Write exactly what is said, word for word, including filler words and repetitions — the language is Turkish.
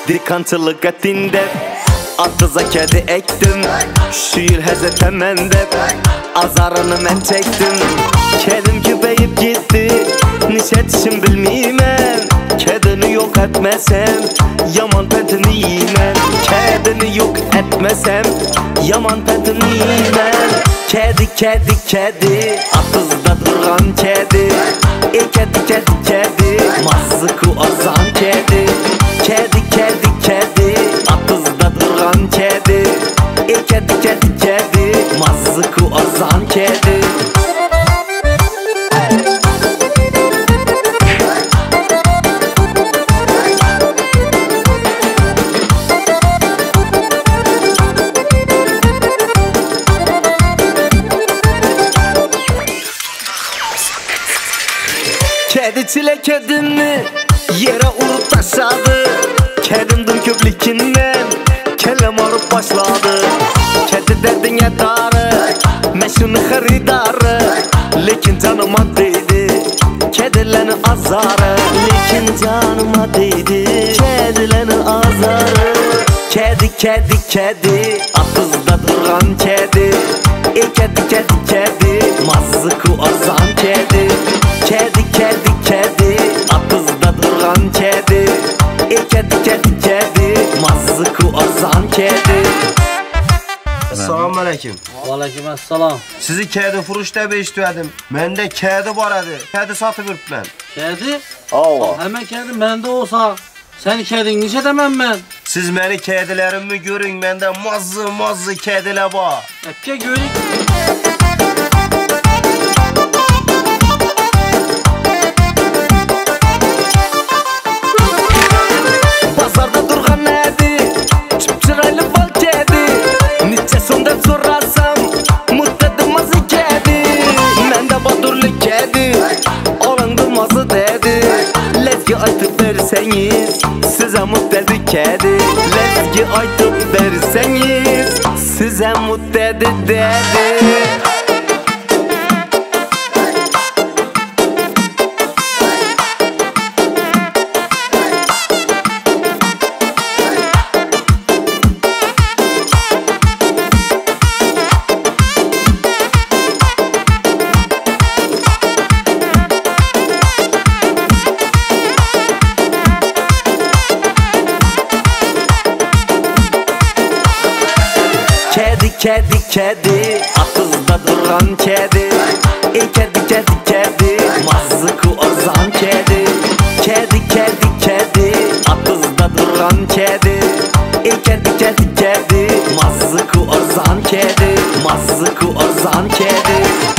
Dikançılık etinde Attıza kedi ektim. Şiir hezete mende azarını men çektim. Kedim küpeyip gitti, nişetişim bilmeymen. Kedini yok etmesem yaman petini yiymen. Kedini yok etmesem yaman petini yiymen. Kedi kedi kedi atızda duran kedi. E kedi kedi kedi mazıku azan kedi. Kedi kedi kedi atızda duran kedi. E kedi kedi kedi mazıku azan kedi. Kedi çile kedini yere urup taşladı. Kedimdim köplikinden kelem alıp başladı. Kedi dedin edarı, meşhunu haridarı. Lekin canıma değdi kedilerin azarı. Lekin canıma değdi kedilerin azarı. Kedi kedi kedi atızda duran kedi. E kedi kedi kedi mazıku azan kedi. Kedi kedi kedi atızda duran kedi. E kedi kedi kedi mazıku azan kedi. Assalamu alaikum. Aleyküm assalam. Sizi kedi furuş deb eshitdim. Menda kedi bor edi. Kedi sotib yuribman. Kedi? Ava. Hemen kedi mende olsa sen kedin neçe demem ben? Siz meni kedilerimni görün, menda mazı mazı kediler bor. Epke görük. Pazarda durgan nedi çıpçıraylı bal kedi. Niçe sonda sorarsam muttedim mazı kedi. Mende badurlu kedi olandı mazı dedi. Lezgi aytıp verseniz size muttedi kedi. Lezgi aytıp verseniz size muttedi dedi. Kedi kedi kedi atızda duran kedi. E kedi kedi kedi mazıku azan kedi. Kedi kedi kedi atızda duran kedi. E kedi kedi kedi mazıku azan kedi. Mazıku azan kedi.